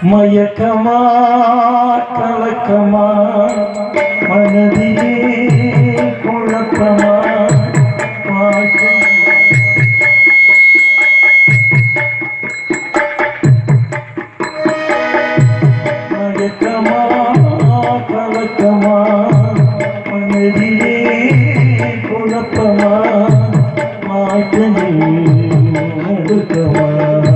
மயக்கமா கலக்கமா மனதிலே குழப்பமா மயக்கமா கலக்கமா மனதிலே குழப்பமா மாற்றமே நடுக்கமா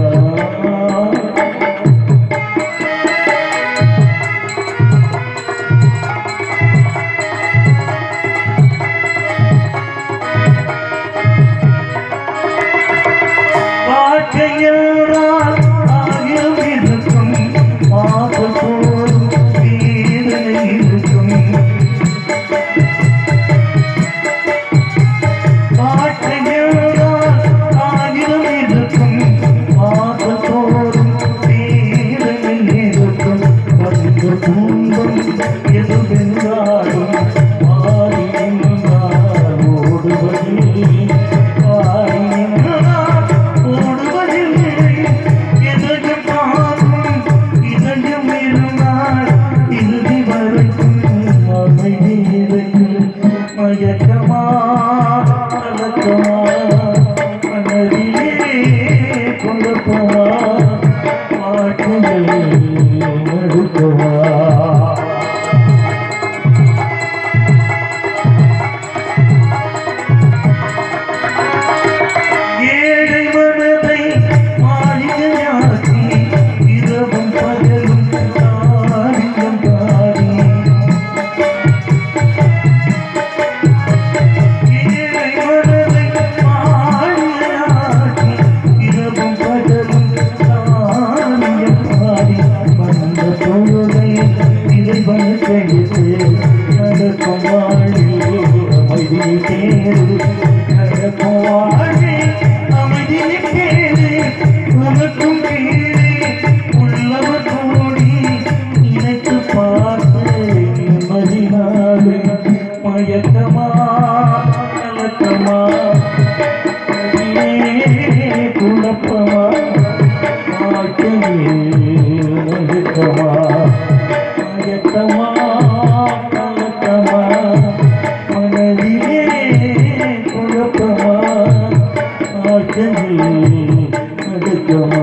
மயக்கமா கலக்கமா மனதிலே குழப்பமா மாற்றங்கள் நடுக்கமா ஏழை மனதை மாளிகையாக்கி இரவும் பகலும் தாரியம் தாரி மயக்கமா கலக்கமா குழப்பமா மாற்றமே நடுக்கமா மயக்கமா கலக்கமா மனதிலே குழப்பமா மாற்றமே நடுக்கமா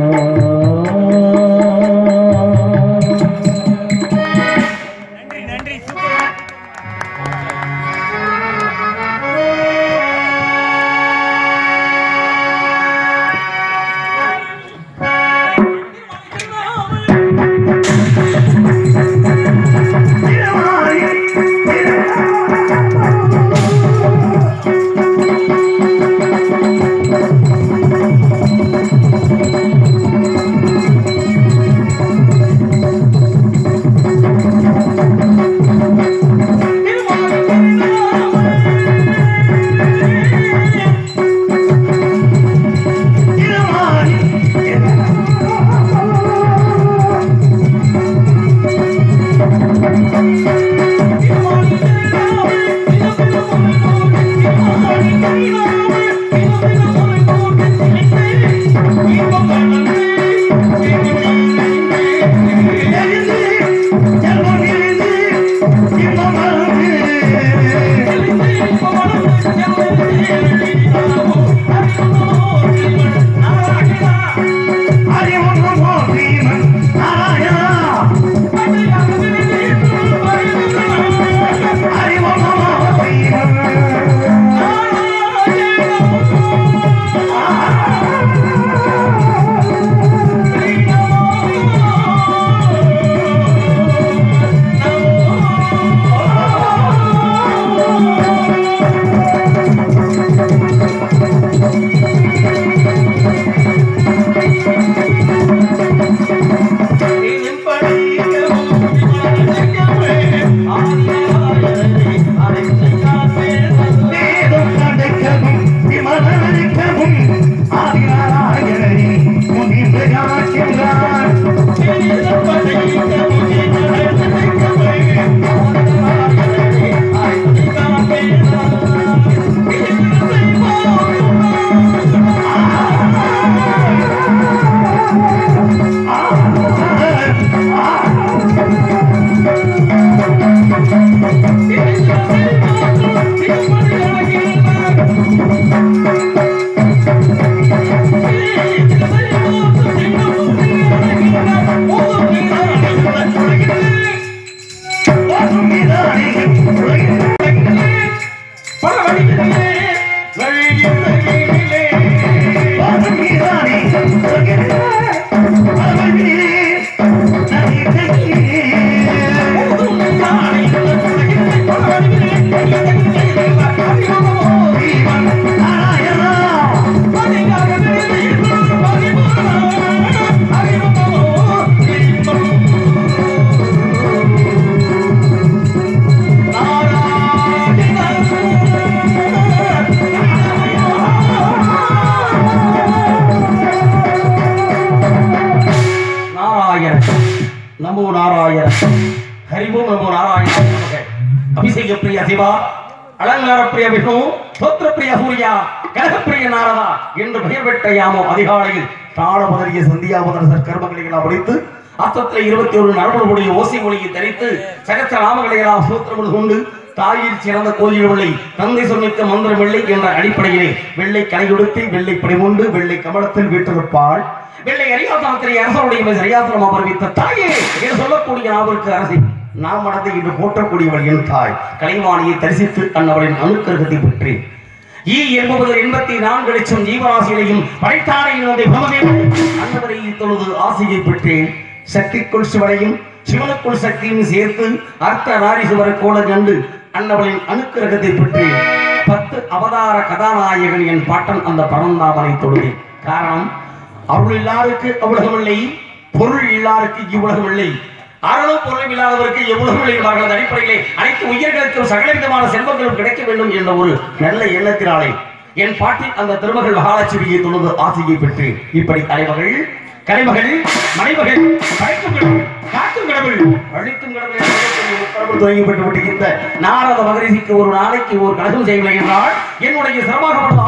நாராயண நமோ நாராயண ஹரிவோம் நமோ நாராயண அபிஷேக பிரியா சிவா அலங்கார பிரிய விஷ்ணு சோத்திர பிரிய சூர்யா கனகப்பிரிய நாரதா என்று பெயர் பெற்ற யாமோ அதிகாலையில் தாழ முதலிய சந்தியாவதர கர்மங்களை எல்லாம் முடித்து அர்த்தத்தில் 21 நரம்புடைய ஓசை மொழியை தரித்து சகச்ச நாமங்களை எல்லாம் சூத்திரங்கள் கொண்டு தாயில் சிறந்த கோயில் வெள்ளை தந்தை சொல்மிக்க மந்திரம் வெள்ளை என்ற அடிப்படையிலே வெள்ளை கலையொடுத்தி வெள்ளை படைமுண்டு வெள்ளை கமலத்தில் வீட்டிருப்பாள் வெள்ளை அரியாசனத்திலே அரசனுடைய அரியாசனம் அமர்வித்த தாயே என்று சொல்லக்கூடிய நாவலுக்கு அரசி நாம் மனதை இன்று போற்றக்கூடியவள் என் தாய் கலைவாணியை தரிசித்து அன்னவளின் அணுக்கருகத்தை பெற்றேன் ஈ என்பது 84 லட்சம் ஜீவராசிகளையும் படைத்தானே என்னுடைய பிரமமே அன்னவரை தொழுது ஆசையை பெற்றேன் சக்திக்குள் சிவனையும் சிவனுக்குள் சக்தியும் சேர்த்து அர்த்த நாரிசுவரை கோல கண்டு அன்னவளின் அணுக்கருகத்தை பெற்றேன் 10 அவதார கதாநாயகன் என் பாட்டன் அந்த பரந்தாமனை தொழுதேன் காரணம் அருள் இல்லாருக்கு அவ்வுலகம் இல்லை பொருள் இல்லாருக்கு இவ்வுலகம் இல்லை அருளும் பொருளும் இல்லாதவருக்கு எவ்வளவு என்பார்கள் அடிப்படையிலே அனைத்து உயிர்களுக்கும் சகல விதமான செல்வங்களும் கிடைக்க வேண்டும் என்ற ஒரு நல்ல எண்ணத்தினாலே என் பாட்டில் அந்த திருமகள் மகாலட்சுமியை தொழுது ஆசையை பெற்று இப்படி தலைமகள் கலைமகள் மனைமகள் படைக்கும் கடவுள் காக்கும் கடவுள் அழிக்கும் கடவுள் துவங்கப்பட்டு விட்டுகின்ற நாரத மகரிஷிக்கு ஒரு நாளைக்கு ஒரு கழகம் செய்யவில்லை என்றால் என்னுடைய சிரமமாக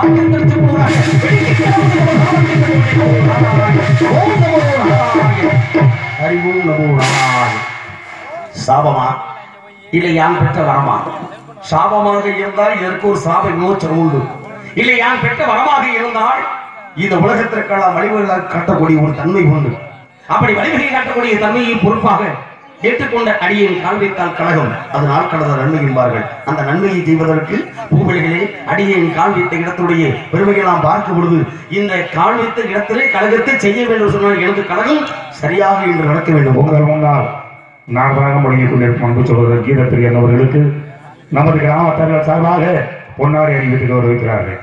அறிவும் நமோ நாராயண சாபமா இல்லை யான் பெற்ற வரமா சாபமாக இருந்தால் இதற்கு ஒரு சாப விமோச்சனம் உண்டு இல்லை யான் பெற்ற வரமாக இருந்தால் இந்த உலகத்திற்கான வழிமுறைகளால் காட்டக்கூடிய ஒரு தன்மை உண்டு அப்படி வழிமுறை காட்டக்கூடிய தன்மையை பொறுப்பாக ஏற்றுக்கொண்ட அடியின் கால்வைத்தால் கழகம் அது நாள் கடந்த நன்மை என்பார்கள் அந்த நன்மையை செய்வதற்கு பூவெளிகளே அடியின் கால்வைத்த இடத்துடைய பெருமையை நாம் பார்க்கும் பொழுது இந்த கால்வைத்த இடத்திலே கழகத்தை செய்ய வேண்டும் சொன்னால் எனது கழகம் சரியாக இன்று நடக்க வேண்டும் உங்கள் முன்னால் நான்காக முழங்கிக் கொண்டிருக்கும் அன்பு சகோதரர் கீதப்பிரியன் அவர்களுக்கு நமது கிராமத்தர்கள் சார்பாக பொன்னாடி அணிவித்து கௌரவிக்கிறார்கள்.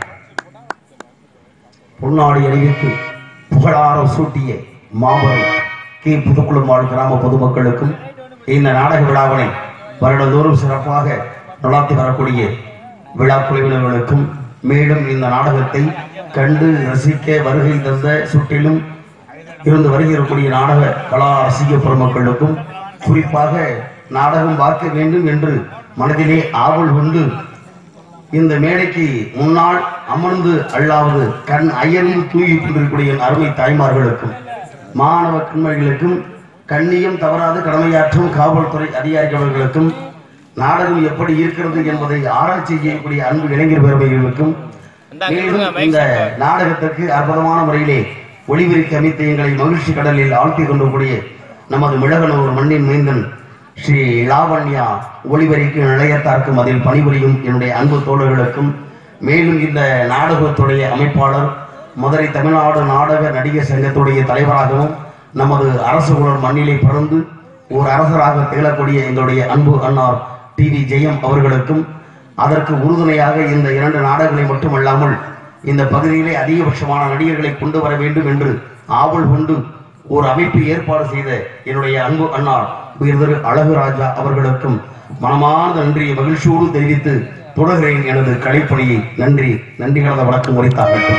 பொன்னாடி அணிவித்து புகழாரம் சூட்டிய மாபெரும் கே புதுக்குளம் கிராம பொதுமக்களுக்கும் இந்த நாடக விழாவினை வருடந்தோறும் சிறப்பாக நடாத்தி வரக்கூடிய விழா குழுவினர்களுக்கும் மேலும் இந்த நாடகத்தை கண்டு ரசிக்க வருகை தந்த சுற்றிலும் இருந்து வருகிறக்கூடிய நாடக கலா ரசிக பெருமக்களுக்கும் குறிப்பாக நாடகம் பார்க்க வேண்டும் என்று மனதிலே ஆவல் கொண்டு இந்த மேடைக்கு முன்னால் அமர்ந்து அல்லாவது கண் அயலில் தூங்கி கொண்டிருக்கூடிய அருமை தாய்மார்களுக்கும் மாணவ கண்மணிகளுக்கும் கண்ணியம் தவறாது கடமையாற்றும் காவல்துறை அதிகாரிகளுக்கும் நாடகம் எப்படி இருக்கிறது என்பதை ஆராய்ச்சி செய்யக்கூடிய அன்பு இளைஞர் பெருமைகளுக்கும் இந்த நாடகத்திற்கு அற்புதமான முறையிலே ஒளிபெருக்கி அமைத்து எங்களை மகிழ்ச்சி கடலில் ஆழ்த்தி கொண்டக்கூடிய நமது மிளகனூர் மண்ணின் மைந்தன் ஸ்ரீ லாவண்யா ஒளிபெருக்கி நிலையத்தார்க்கும் அதில் பணிபுரியும் என்னுடைய அன்பு தோழர்களுக்கும் மேலும் இந்த நாடகத்துடைய அமைப்பாளர் மதுரை தமிழ்நாடு நாடக நடிகர் சங்கத்துடைய தலைவராகவும் நமது அரசு குலர் மண்ணிலே பிறந்து ஒரு அரசராக திகழக்கூடிய எங்களுடைய அன்பு அன்னார் டிவி ஜெயம் அவர்களுக்கும் அதற்கு உறுதுணையாக இந்த 2 நாடகங்களை மட்டுமல்லாமல் இந்த பகுதியிலே அதிகபட்சமான நடிகர்களை கொண்டு வர வேண்டும் என்று ஆவல் கொண்டு ஒரு அமைப்பு ஏற்பாடு செய்த என்னுடைய அன்பு அன்னார் உயர்திரு அழகுராஜா அவர்களுக்கும் மனமார்ந்த நன்றியை மகிழ்ச்சியோடு தெரிவித்து தொடர்கிறேன் எனது கலைப்பணியை. நன்றி கலந்த வணக்கம் உரைத்தாகட்டும்.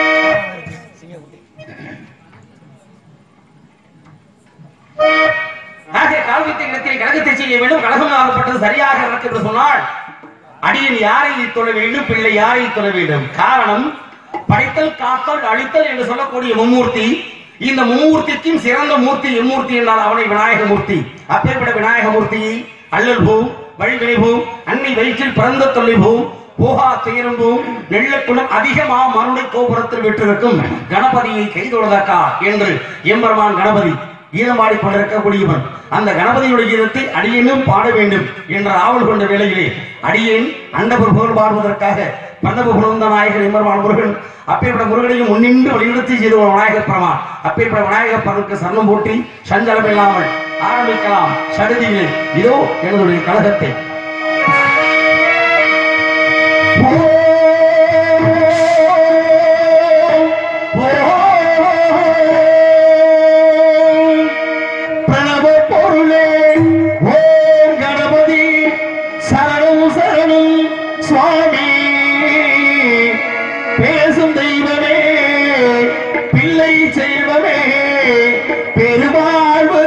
கழகத்தை செய்ய வேண்டும் கழகமாகப்பட்டது சரியாக நடக்கிறது சொன்னால் அடியின் யாரை தொழ வேண்டும் பிள்ளை யாரை தொழ வேண்டும் காரணம் படைத்தல் காத்தல் அழித்தல் என்று சொல்லக்கூடிய மும்மூர்த்தி இந்த மும்மூர்த்திக்கும் சிறந்த மூர்த்தி எம்மூர்த்தி என்றால் அவனை விநாயகமூர்த்தி அப்பேற்பட்ட விநாயகமூர்த்தியை அல்லல் போம் வழிவினை போம் அன்னை வயிற்றில் பிறந்த தொல்லை போம் போகா துயரம்பும் நெல்லக்குளம் அதிகமா மருளை கோபுரத்தில் விட்டிருக்கும் கணபதியை கைதொழுதக்கா என்று எம்பெருமான் கணபதி ஈரமாடி கொண்டிருக்கக்கூடியவன் அந்த கணபதியுடைய கீதத்தை அடியேனும் பாட வேண்டும் என்ற ஆவல் கொண்ட வேளையிலே அடியேன் அண்டபுர் புகழ் பாடுவதற்காக பந்தபு குணந்த நாயகர் எம்பெருமான் முருகன் அப்பேற்பட்ட முருகனையும் முன்னின்று வலியுறுத்தி செய்த ஒரு விநாயகர் பெருமான் அப்பேற்பட்ட விநாயகர் பெருமனுக்கு சரணம் போட்டி சஞ்சலம் இல்லாமல் ஆரம்பிக்கலாம். சடுதியில் இதோ என்னுடைய கழகத்தை பேசும் தெய்வமே பிள்ளை செய்வமே பெருவாழ்வு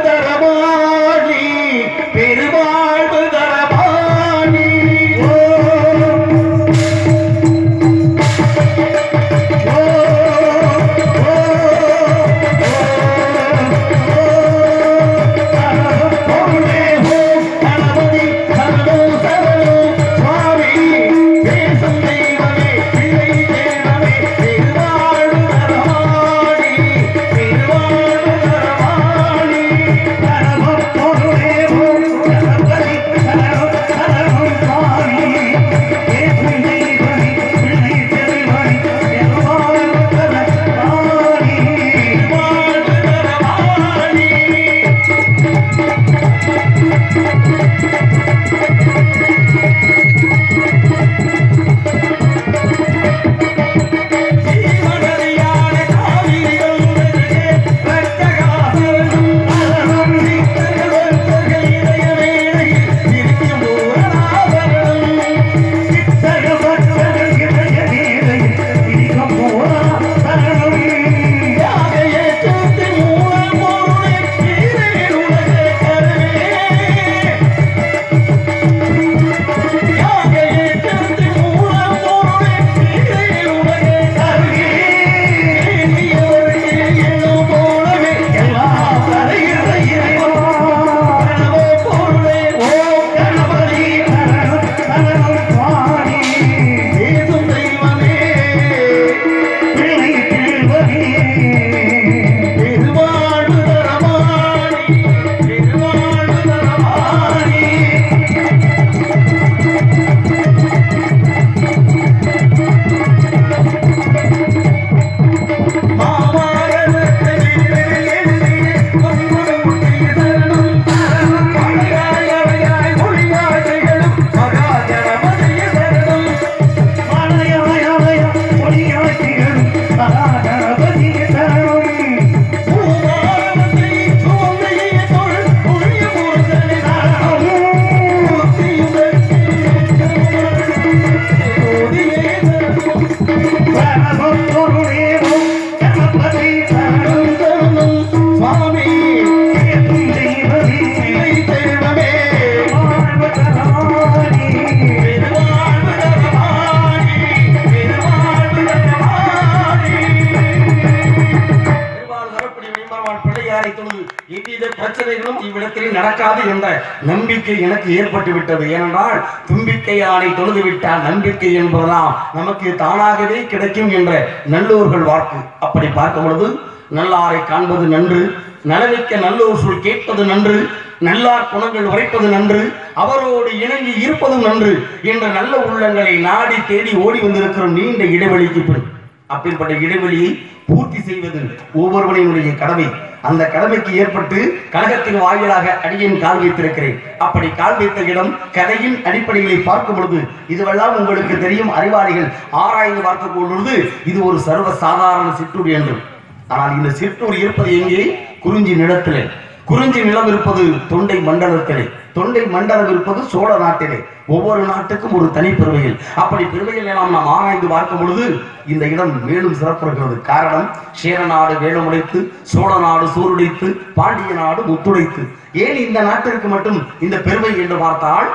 தும்பிக்கையாரை தொழுது எவ்வித பிரச்சனைகளும் இவ்விடத்தில் நடக்காது என்ற நம்பிக்கை எனக்கு ஏற்பட்டு விட்டது. ஏனென்றால் தும்பிக்கையாரை தொழுது விட்டால் நம்பிக்கை என்பதெல்லாம் நமக்கு தானாகவே கிடைக்கும் என்ற நல்லோர்கள் வாக்கு. அப்படி பார்க்கும் பொழுது நல்லாரை காண்பது நன்று, நலமிக்க நல்லோர் சொல் கேட்பது நன்று, நல்லார் குணங்கள் உரைப்பது நன்று, அவரோடு இணங்கி இருப்பதும் நன்று என்ற நல்ல உள்ளங்களை நாடி தேடி ஓடி வந்திருக்கிறோம் நீண்ட இடைவெளிக்கு பின். அப்படிப்பட்ட இடைவெளியை பூர்த்தி செய்வது ஒவ்வொருவனுடைய கடமை. அந்த கடமைக்கு ஏற்பட்டு கழகத்தின் வாயிலாக அடியேன் கால் வைத்திருக்கிறேன். அப்படி கால் வைத்த இடம் கதையின் அடிப்படைகளை பார்க்கும் பொழுது இதுவெல்லாம் உங்களுக்கு தெரியும். அறிவாளிகள் ஆராய்ந்து பார்க்கும் பொழுது இது ஒரு சர்வ சாதாரண சிற்றூர் என்று. ஆனால் இந்த சிற்றூர் இருப்பது எங்கே? குறிஞ்சி நிலத்திலே. குறிஞ்சி நிலம் இருப்பது தொண்டை மண்டலத்திலே. தொண்டை மண்டலம் இருப்பது சோழ நாட்டிலே. ஒவ்வொரு நாட்டுக்கும் ஒரு தனி பெருமைகள். அப்படி பெருமைகள் எல்லாம் நாம் ஆராய்ந்து பார்க்கும் பொழுது இந்த இடம் மேலும் சிறப்புகிறது. காரணம், சேர நாடு வேலுமுடைத்து, சோழ நாடு சூருடைத்து, பாண்டிய நாடு முத்துடைத்து. ஏன் இந்த நாட்டிற்கு மட்டும் இந்த பெருமை என்று பார்த்தால்,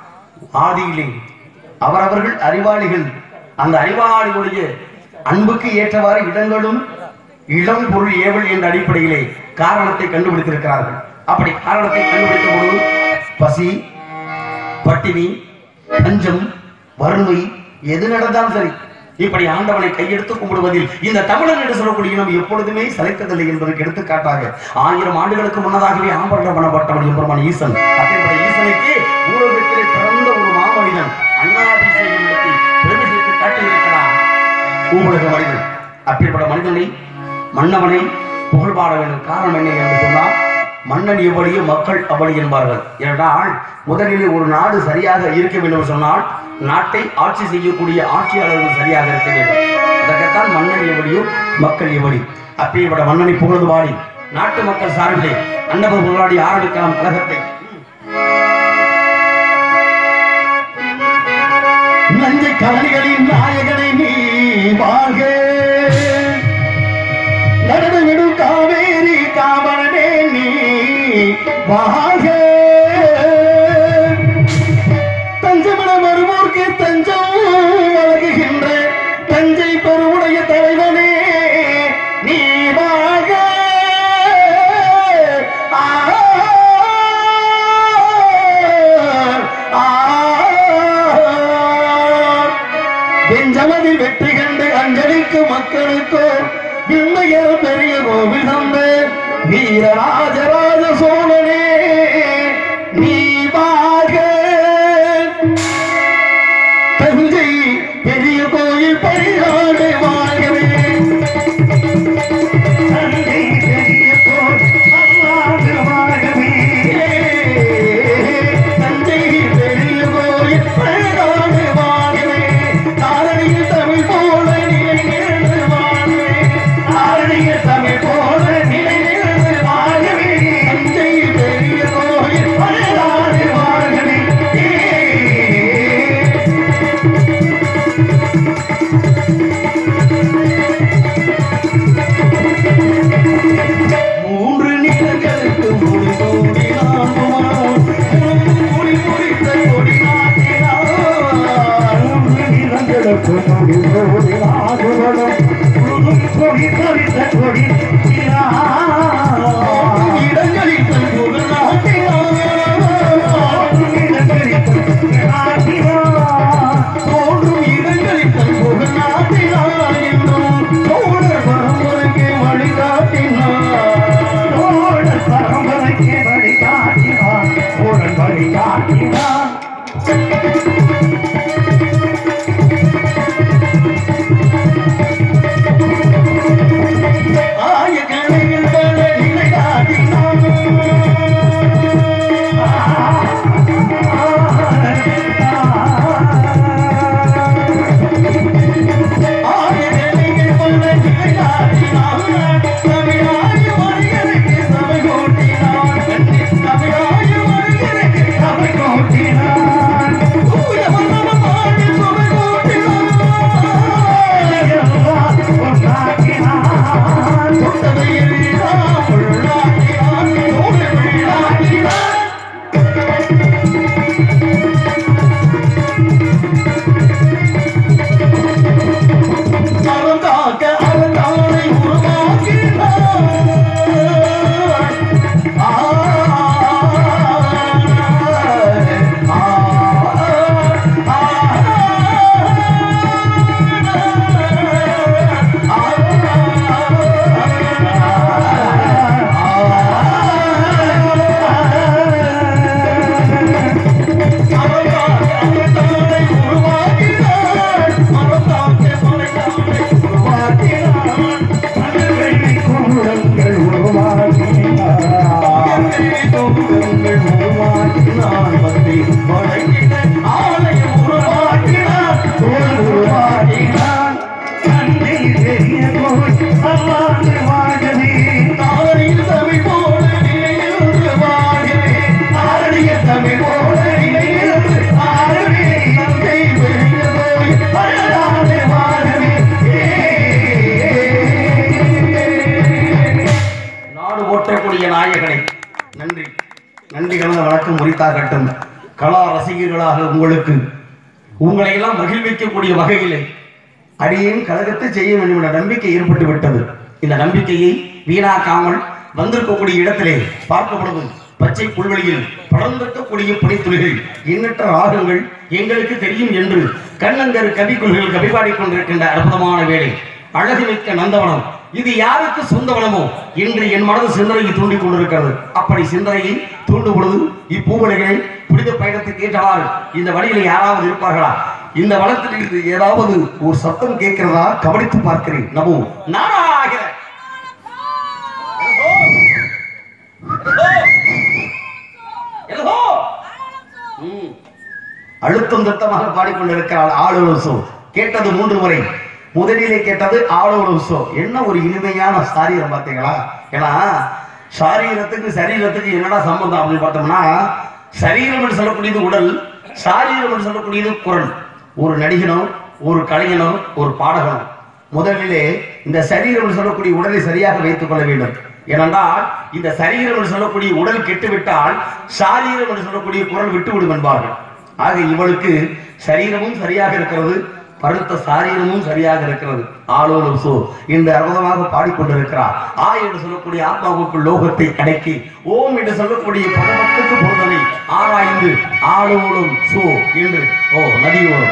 ஆதியிலே அவரவர்கள் அறிவாளிகள் அந்த அறிவாளிகளுடைய அன்புக்கு ஏற்றவாறு இடங்களும் இளம் பொருள் ஏவல் என்ற அடிப்படையிலே காரணத்தை கண்டுபிடித்திருக்கிறார்கள். அப்படி காரணத்தை கண்டுபிடித்த பொழுது பசி, பட்டினி, பஞ்சம், வறுமை எது நடந்தாலும் சரி இப்படி ஆண்டவனை கையெடுத்து கும்பிடுவதில் இந்த தமிழன் என்று சொல்லக்கூடிய இனம் எப்பொழுதுமே சளைத்ததில்லை என்பதற்கு எடுத்துக்காட்டாக 1000 ஆண்டுகளுக்கு முன்னதாகவே ஆம்பரமணப்பட்டவன் எம்பெருமான் ஈசன். அப்படிப்பட்ட ஈசனுக்கு ஊரகத்திலே பிறந்த ஒரு மாமனிதன் அண்ணாபிஷேகம் நடத்தி பெருமை சேர்த்து காட்டியிருக்கிறார் ஊரக மனிதன். அப்படிப்பட்ட மனிதனை மன்னவனை புகழ்பாட வேண்டும். காரணம் என்ன என்று சொன்னால், மன்னன் எவ்வளியோ மக்கள் அவ்வளி என்பார்கள். என்றால் முதலில் ஒரு நாடு சரியாக இருக்க வேண்டும் சொன்னால் நாட்டை ஆட்சி செய்யக்கூடிய ஆட்சியாளர்கள் சரியாக இருக்க வேண்டும். அதற்குத்தான் மன்னன் எவ்வளியோ மக்கள் எவ்வளி. அப்படிப்பட்ட மன்னனை புகழ்ந்து பாடி நாட்டு மக்கள் சார்பிலே அன்னவர் புகழாடி ஆரம்பிக்கலாம் கழகத்தை. நஞ்சை கலனிகளின் நாயகனை நீ வாழ்க, நடுவிடு காவேரி காவலனே நீ வாழ்க, தஞ்சமன வருவோர்க்கு தஞ்சம் வழங்குகின்ற தஞ்சை பெருவுடைய தலைவனே நீ வாழ்க. வெஞ்சமதில் வெற்றி கண்டு அஞ்சலிக்கு மக்களுக்கோ விண்மையர் பெரிய கோவில் தந்த வீரராஜராஜ சோழனே நீ வாழ்க. தஞ்சை பெரிய கோயில் பரிகாடு வாழ்கவே, தஞ்சை பெரிய கோயில் வாழ்கவே, தஞ்சை பெரிய கோயில் பரிகாடு வாழ்கவே, தாரணியில் தமிழ் போல நிலை நின்று வாழ்கவே, தாரணியில் தமிழ் போல நிலை நின்று வாழ்கவே, தஞ்சை பெரிய கோயில் பரிகாடு வாழ்கவே. மூன்று நிலங்களுக்கு முடி கோடி நாடுவான், முடி முடித்த கொடி நாட்டினான். மூன்று நிலங்களுக்கு முடி கோடி நாடுவனும் கொடி தரித்த கொடி இடங்களில் தற்போது நாட்டினான். தோன்றும் இடங்களில் தற்போது நாட்டினான் என்றும் தோழர் பரம்பரைக்கு வழிகாட்டினான். தோழர் பரம்பரைக்கு வழிகாட்டினான், தோழர் வழிகாட்டினான். ஆயக்கணையில் பல நிலை காட்டினான். ஆயக்கணையில் பல நிலை காட்டினான். தமிழாய மனிதனுக்கு சபை கூட்டினான். தமிழாய காவிய நாயகனை நன்றி நன்றி கலந்த வணக்கம் உரித்தாகட்டும். கலா ரசிகர்களாக உங்களை எல்லாம் மகிழ்விக்கக்கூடிய வகையிலே அடியேன் கழகத்தை செய்ய வேண்டும் என்ற நம்பிக்கை ஏற்பட்டு விட்டது. இந்த நம்பிக்கையை வீணாக்காமல் வந்திருக்கக்கூடிய இடத்திலே பார்க்கப்படுவது பச்சை புல்வெளியில் படர்ந்திருக்கக்கூடிய பனித்துளிகள் எண்ணற்ற ராகங்கள் எங்களுக்கு தெரியும் என்று கண்ணங்கர் கவிக்குள்கள் கவிபாடிக் கொண்டிருக்கின்ற அற்புதமான வேலை அழகுமிக்க நந்தவனம். இது யாருக்கு சொந்தவனமோ என்று என் மனது சிந்தனையை தூண்டிக் கொண்டிருக்கிறது. அப்படி சிந்தனையை தூண்டும் பொழுது இப்பூவலைகளை புனித பயணத்துக்கு ஏற்றவாறு இந்த வழியில யாராவது இருப்பார்களா? இந்த வனத்தில் இருந்து ஏதாவது ஒரு சத்தம் கேட்கிறதா கவனித்து பார்க்கிறேன். நமோ நாராயண அழுத்தம் திருத்தமாக பாடிக்கொண்டிருக்கிறாள். ஆளுசோ கேட்டது 3 முறை. முதலிலே கேட்டது ஆளுசோ. என்ன ஒரு இனிமையான சாரீரம் பார்த்தீங்களா? ஏன்னா சரீரத்துக்கு என்னடா சம்பந்தம் அப்படின்னு பார்த்தோம்னா, சரீரம் என்று சொல்லக்கூடியது உடல், சாரீரம் என்று சொல்லக்கூடியது குரல். ஒரு நடிகனோ ஒரு கலைஞனோ ஒரு பாடகனோ முதலிலே இந்த சரீரம் என்று சொல்லக்கூடிய உடலை சரியாக வைத்துக் கொள்ள வேண்டும். ஏனென்றால் இந்த சரீரம் என்று சொல்லக்கூடிய உடல் கெட்டுவிட்டால் சாரீரம் என்று சொல்லக்கூடிய குரல் விட்டுவிடும் என்பார்கள். ஆக இவளுக்கு சரீரமும் சரியாக இருக்கிறது, பருத்த சாரீரமும் சரியாக இருக்கிறது. ஆளோலும் சோ இந்த அற்புதமாக பாடிக்கொண்டிருக்கிறார். ஆ என்று சொல்லக்கூடிய ஆத்மாவுக்குள் லோகத்தை அடக்கி ஓம் என்று சொல்லக்கூடிய பரமத்துக்கு பொருந்தனை ஆராய்ந்து ஆளோலும் சோ என்று நதியோரம்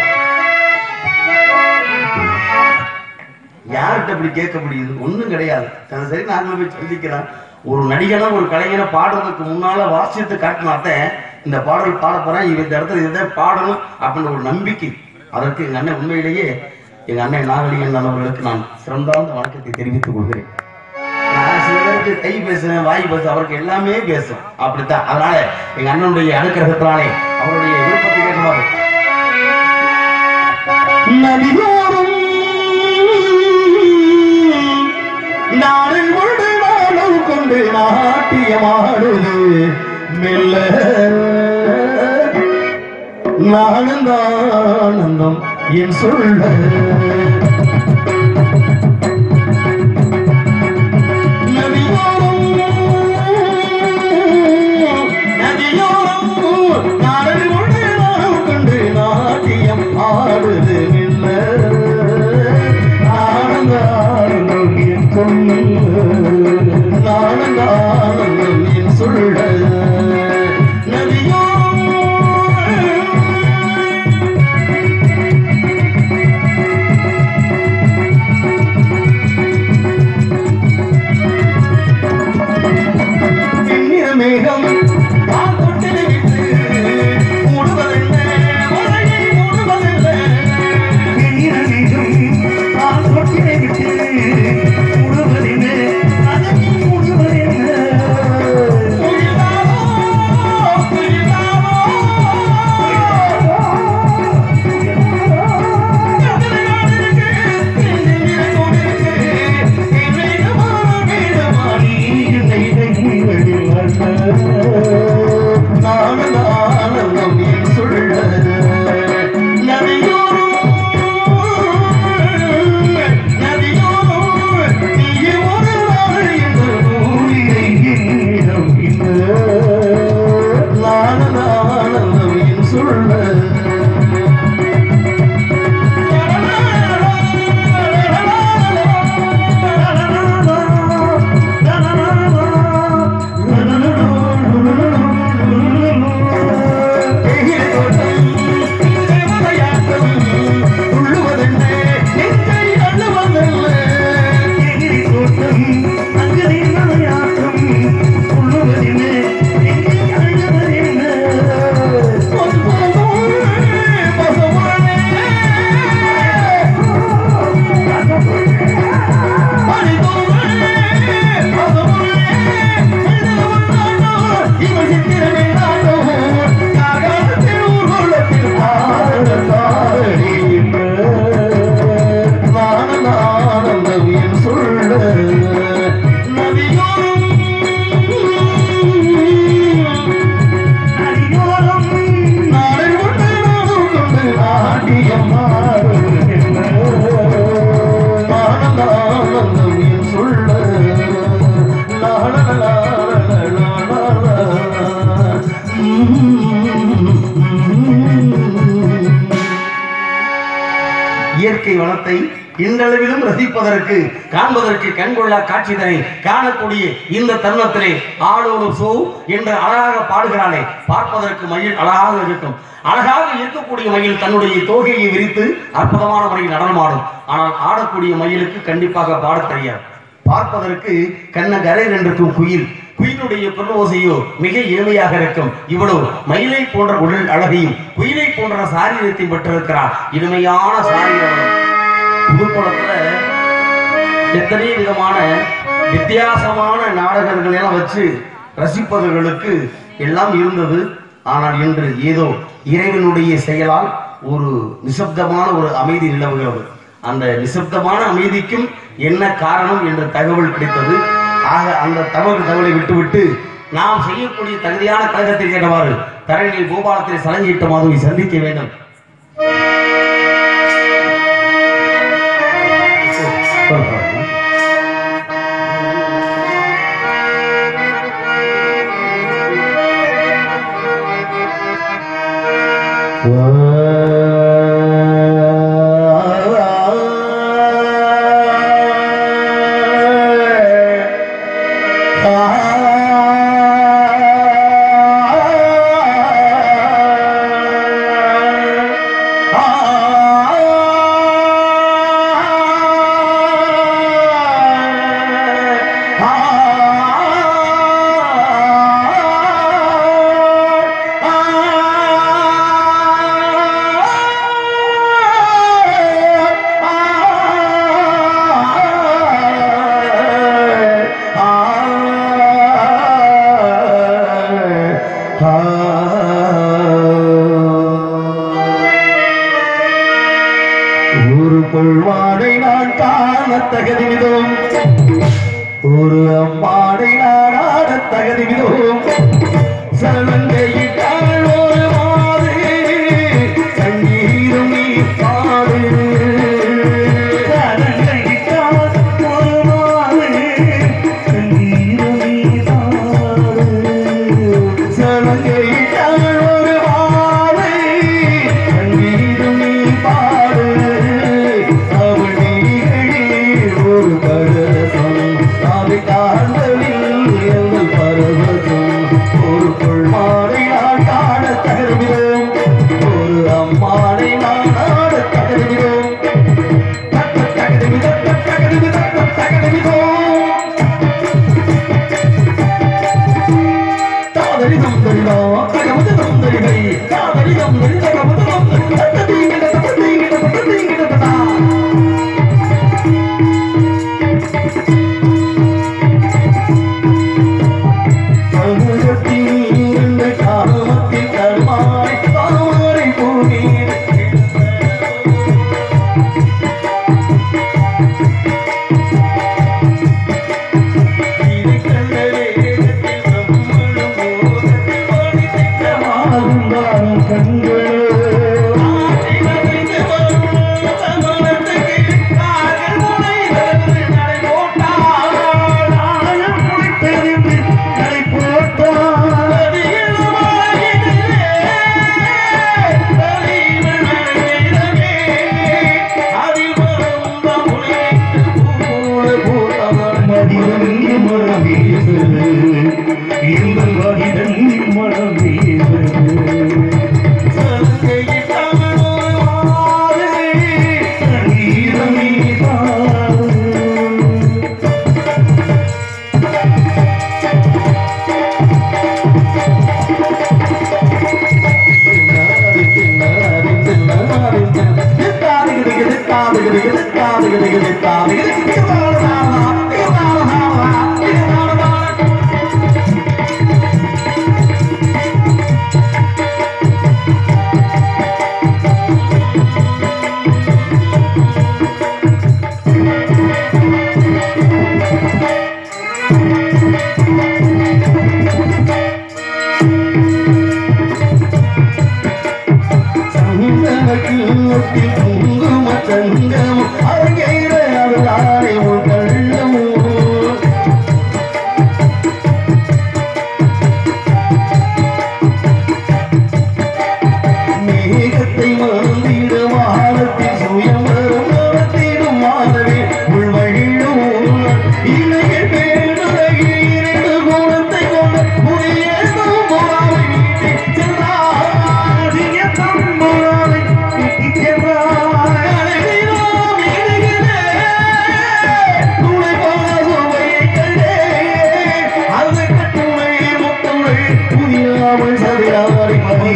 யார்கிட்ட இப்படி கேட்க முடியுது? ஒண்ணும் கிடையாது. சரி, நாங்களும் போய் சந்திக்கிறோம். ஒரு நடிகனா ஒரு கலைஞனை பாடுறதுக்கு முன்னால வாசித்து காட்டினாத்த இந்த பாடல் பாட போறேன், இந்த இடத்துல இதை பாடணும் அப்படின்னு ஒரு நம்பிக்கை. அதற்கு எங்க அண்ணன் உண்மையிலேயே எங்க அண்ணன் நாகலிங்கன் அவர்களுக்கு நான் சிறந்தாந்த வணக்கத்தை தெரிவித்துக் கொள்கிறேன். நான் சில பேருக்கு கை பேசுறேன், வாய் பேச, அவருக்கு எல்லாமே பேசும். அப்படித்தான். அதனால எங்க அண்ணனுடைய அனுக்கிரகத்தினாலே அவருடைய விருப்பத்தை கேட்குவாரு. நதியோரும் நாளில் முழு நாளும் கொண்டு நாட்டியமாடுது மெல்ல நானந்தானந்தம் என் சொல்ல நதியோரம் நாளில் முழு நாளும் கொண்டு நாட்டியம் ஆடுது மெல்ல நானந்தானந்தம் என் சொல்ல நதியோ மேகம் தொட்டிலை விட்டு மூடுவதென்ன மழையை மூடுவதென்ன தொட்டிலை விட்டு மூடுவதென்ன அதை மூடுவதென்ன தருணத்தை இன்றளவிலும் ரசிப்பதற்கு காண்பதற்கு கண்கொள்ளா காட்சிதனை காணக்கூடிய இந்த தருணத்திலே ஆளோடு சோ என்று அழகாக பாடுகிறானே, பார்ப்பதற்கு மயில் அழகாக இருக்கும். அழகாக இருக்கக்கூடிய மயில் தன்னுடைய தோகையை விரித்து அற்புதமான முறையில் நடனமாடும். ஆனால் ஆடக்கூடிய மயிலுக்கு கண்டிப்பாக பாடத் தெரியாது. பார்ப்பதற்கு கண்ணகரர் என்றிருக்கும் குயில், குயிலுடைய குரலோசையோ மிக இனிமையாக இருக்கும். இவ்வளவு மயிலை போன்ற உடல் அழகையும் குயிலை போன்ற சாரீரத்தையும் பெற்றிருக்கிறார். இனிமையான சாரீரம். புதுக்குளத்துல எத்தனை விதமான வித்தியாசமான நாடகங்கள் எல்லாம் வச்சு ரசிப்பவர்களுக்கு எல்லாம் இருந்தது. ஆனால் இன்று ஏதோ இறைவனுடைய செயலால் ஒரு நிசப்தமான ஒரு அமைதி நிலவுகிறது. அந்த நிசப்தமான அமைதிக்கும் என்ன காரணம் என்ற தகவல் கிடைத்தது. ஆக அந்த தகவலை விட்டுவிட்டு நாம் செய்யக்கூடிய தகுதியான கழகத்தை கேட்டவாறு தரணியில் பூபாலத்தை சலஞ்சிட்ட மாதவி சந்திக்க வேண்டும். ஒரு அம்மாடை நாடாட தகுதி மிகவும் சலங்கையிட்டாள் ஒரு மாறு சங்கீதம் நீ பாடு சலங்கையிட்டாள் ஒரு மாறு சங்கீதம் நீ பாடு சலங்கையிட்டாள் ஒரு மாறு சங்கீதம் நீ பாடு அவள் நீகளில் ஒரு பரசம் அதை காண்பதில் எங்கள் பரவசம் ஒரு பொள்மாடை நான் காண தகர்கிறோம் ஒரு அம்மாடை நான் ஆட தகர்கிறோம் தாதரி தந்தரிடா தகவது தந்தரிகை தாதரி தந்தரி தகவது தந்தரி தத்தீங்கிட தத்தீங்கிட தத்தீங்கிட தத்தா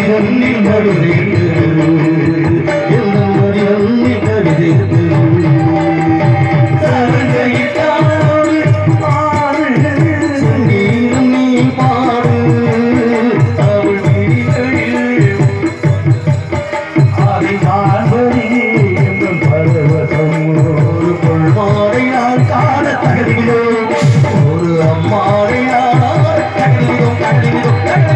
கண்ணில் கவிதைத்து எந்த மதியன்னில் கவிதைத்து சரங்கையிட்டாடு பாடு சங்கீதம் நீ பாடு அவள் விழிகளில் ஆதிமான்பதி எங்கள் பரவசம் ஒரு கொள்மாடையால் காண தகுதியோ ஒரு அம்மாடையால் தகுதியோ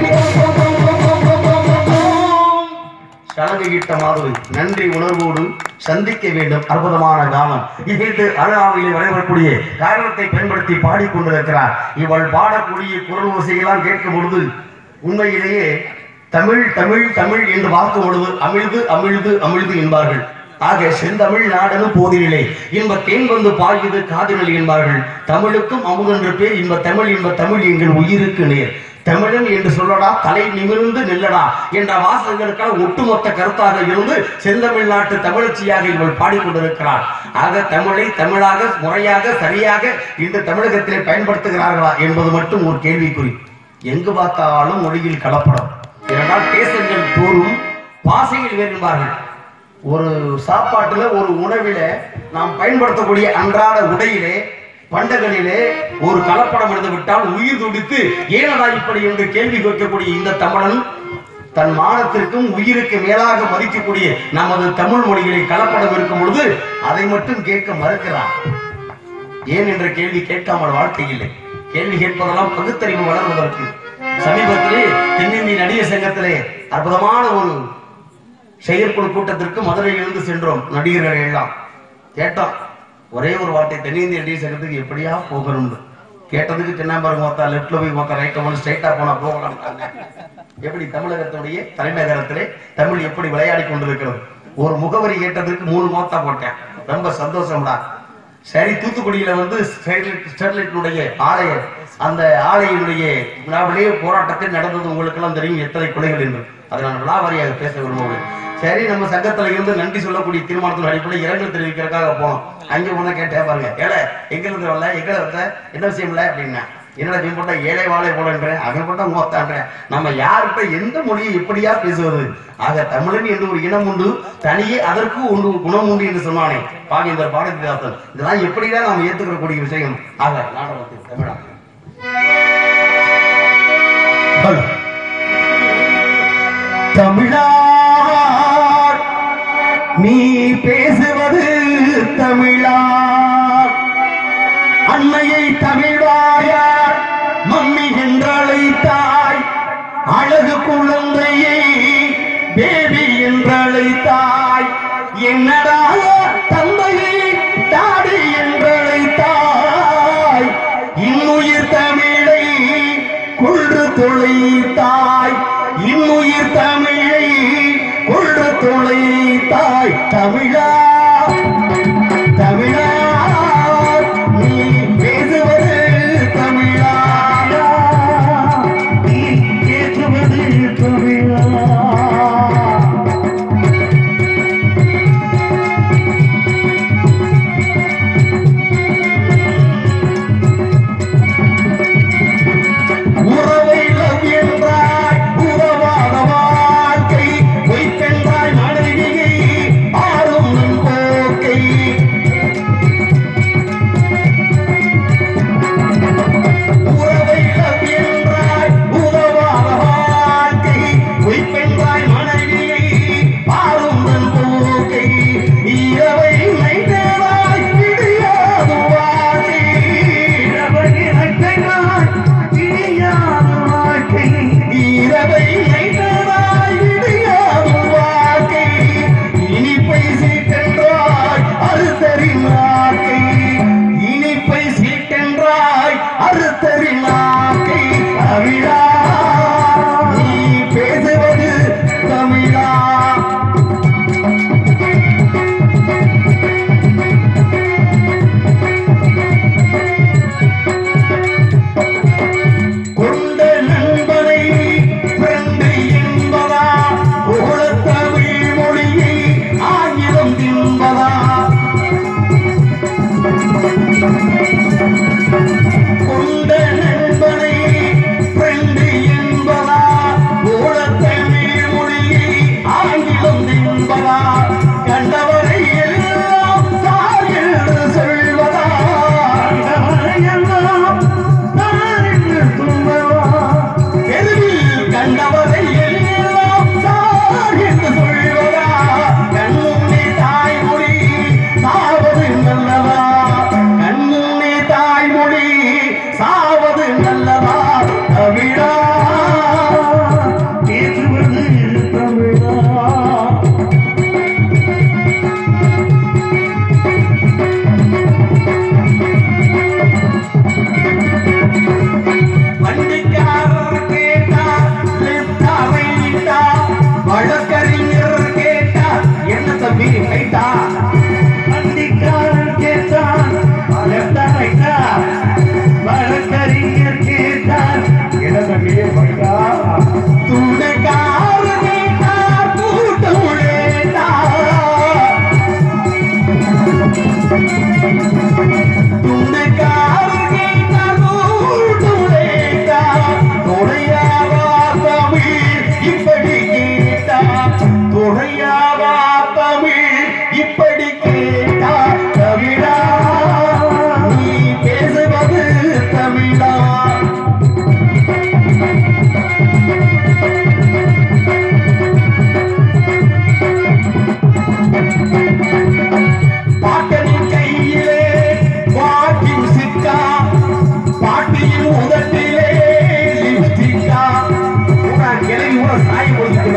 சலங்கையிட்ட மாதவி நன்றி உணர்வோடு சந்திக்க வேண்டும். அற்புதமான காலம் இது அழகாவிலே வரையக்கூடிய காரணத்தை பயன்படுத்தி பாடிக்கொண்டிருக்கிறார். இவள் பாடக்கூடிய குரல் ஓசையெல்லாம் கேட்கும் பொழுது உண்மையிலேயே தமிழ் தமிழ் தமிழ் என்று பார்க்கும் பொழுது அமிழ்து அமிழ்து அமிழ்து என்பார்கள். ஆக செந்தமிழ் நாடனு போதினிலே இன்ப தேன் வந்து பாய்வது காதினில் என்பார்கள். தமிழுக்கும் அமுதென்று பேர் இன்ப தமிழ் எங்கள் உயிருக்கு நேர். தமிழன் என்று சொல்லடா தலை நிமிர்ந்து நில்லடா என்ற வாசகங்களுக்கான ஒட்டுமொத்த கருத்தாக இருந்து செந்தமிழ்நாட்டு தமிழச்சியாக இவள் பாடிக்கொண்டிருக்கிறார். ஆக தமிழை தமிழாக முறையாக சரியாக இன்று தமிழகத்திலே பயன்படுத்துகிறார்களா என்பது மட்டும் ஒரு கேள்விக்குறி. எங்கு பார்த்தாலும் மொழியில் கலப்படம். இரண்டால் தேசங்கள் தோறும் பாசையில் வேறுபார்கள். ஒரு சாப்பாட்டுல ஒரு உணவில நாம் பயன்படுத்தக்கூடிய அன்றாட உடையிலே பண்டங்களிலே ஒரு கலப்படம் இருந்து விட்டால் உயிர் துடித்து ஏனடா இப்படி என்று கேள்வி கேட்கக்கூடிய இந்த தமிழன் தன் மானத்திற்கும் உயிருக்கு மேலாக மதிக்கக்கூடிய நமது தமிழ் மொழிகளை கலப்படம் இருக்கும் பொழுது அதை மட்டும் கேட்க மறுக்கிறான். ஏன் என்ற கேள்வி கேட்காமல் வாழ்க்கை இல்லை. கேள்வி கேட்பதெல்லாம் பகுத்தறிவு வளர்வதற்கு. சமீபத்திலே தென்னிந்திய நடிகர் சங்கத்திலே அற்புதமான ஒரு செயற்குழு கூட்டத்திற்கு மதுரையிலிருந்து சென்றோம். நடிகர்கள் எல்லாம் கேட்டோம். ஒரே ஒரு வார்த்தை, தென்னிந்திய நடிகர் சங்கத்துக்கு எப்படியா போகணும் கேட்டதுக்கு சின்னம்பரம் மொத்தம் லெப்ட்ல போய் மொத்தம் ரைட்ல போன ஸ்ட்ரைட்டா போனா போகலாம். எப்படி தமிழகத்துடைய தலைநகரத்திலே தமிழ் எப்படி விளையாடி கொண்டிருக்கிறது. ஒரு முகவரி கேட்டதுக்கு 3 மொத்தா போட்டேன். ரொம்ப சந்தோஷம்டா. சரி, தூத்துக்குடியில வந்து ஸ்டெர்லைட்டினுடைய ஆலய அந்த ஆலையினுடைய விழாவிலேயே போராட்டத்தில் நடந்தது உங்களுக்கு எல்லாம் தெரியும் எத்தனை கொலைகள் என்று. அதை நான் விழாவாரியாக பேச விரும்புகிறேன். சரி, நம்ம சங்கத்துல இருந்து நன்றி சொல்லக்கூடிய தீர்மானத்தின் அடிப்படையில் இரங்கல் தெரிவிக்கிறதுக்காக போனோம். அங்கே போனா கேட்டேன் பாருங்க, ஏழை எங்க இருந்து வரல, எங்க இருந்த என்ன விஷயம் இல்லை அப்படின்னா, என்னடா நீ போட்டா ஏழை வாழை போலன்றேன், அவன் போட்டா மோத்தான்றேன். நம்ம யார்கிட்ட எந்த மொழியை எப்படியா பேசுவது? ஆக தமிழன் என்று ஒரு இனம் உண்டு, தனியே அதற்கு ஒன்று குணம் உண்டு என்று சொன்னானே பாவேந்தர் பாரதிதாசன். இதெல்லாம் எப்படிதான் நாம் ஏற்றுக்கக்கூடிய விஷயம். ஆக நாடகத்தில் தமிழா தமிழா நீ பேசுவது தமிழா, அன்னையை தமிழ்வாயார் மம்மி என்றழைத்தாய், அழகு குழந்தையை பேபி என்றழைத்தாய், என்னடா தந்தையை தாடி என்றழைத்தாய், இன்னுயிர் தமிழை கொன்று தொலைத்தாய், இன்னுயிர் தமிழை கொன்று தொலைத்தாய். தமிழா தமிழா நீ பேசுவது தமிழா, நீ பேசுவது தமிழா. உறவை லவ் என்றாய், உறவாத வாழ்க்கை பொய்ப்பென்றாய், மனைவியை ஆறும்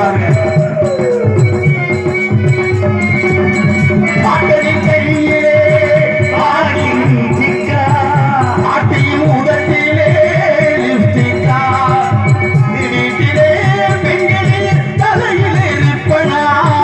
பாருங்க. பாட்டனின் கையிலே ஆடின் சிக்கா, ஆட்டியின் உதட்டிலே லிப்ஸ்டிக்கா, வீட்டிலே பெண்களின் தலையிலே ரிப்பனா,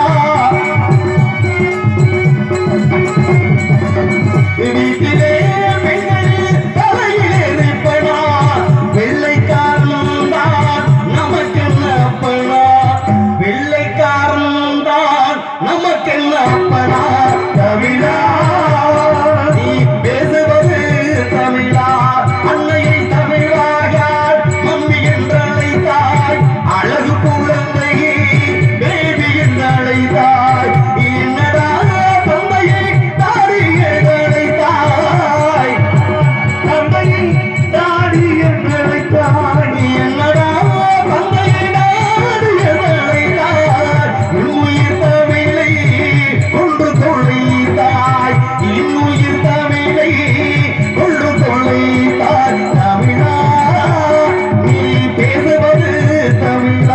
வீட்டிலே பெண்களின் தலையிலே ரிப்பனா, வெள்ளைக்காரன் தான் நமக்கென்ன அப்பனா, வெள்ளைக்காரன் தான் நமக்கென்ன அப்பனா. தமிழா நீ பேசுவது தமிழா, அன்னையை தமிழாயால் மம்மி என்று அழைத்தாய், அழகு குழந்தையை பேபி என்று அழைத்தாய், என்னடா தந்தையை தாடி என்று அழைத்தாய், தந்தையை தாடி என்று அழைத்தாய், என்னடா தந்தையை தாடி என்று அழைத்தாய், உயிர் தமிழை கொண்டு தொலைத்தாய், இன்னுயிர் தமிழை கொண்டு தொலைத்தாய். தமிழா நீ பேசுவது தமிழா,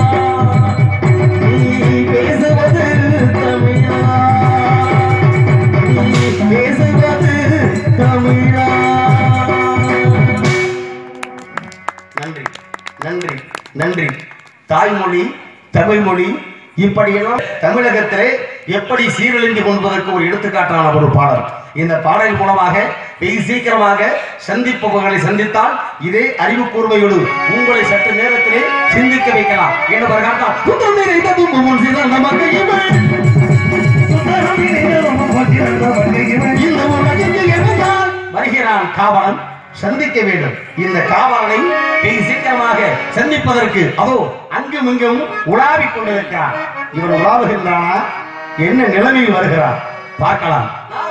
நீ பேசுவது தமிழா, நீ பேசுவது தமிழா. நன்றி நன்றி நன்றி. தாய்மொழி தமிழ்மொழி இப்படியெல்லாம் தமிழகத்திலே எப்படி சீரழிந்து கொள்வதற்கு ஒரு எடுத்துக்காட்டான ஒரு பாடல். இந்த பாடல் மூலமாக வெகு சீக்கிரமாக சந்திப்பவர்களை சந்தித்தால் இதே அறிவு கூர்மையோடு உங்களை சற்று நேரத்திலே சிந்திக்க வைக்கலாம் என்று வருகிறான் காவலன், சந்திக்க வேண்டும். இந்த காவலனை வெகு சீக்கிரமாக சந்திப்பதற்கு அதோ அங்கும் இங்கும் உலாவிக் கொண்டிருக்கிறான். இவன் உலாவுகின்றானா, என்ன நிலைமையில் வருகிறான் பார்க்கலாம்.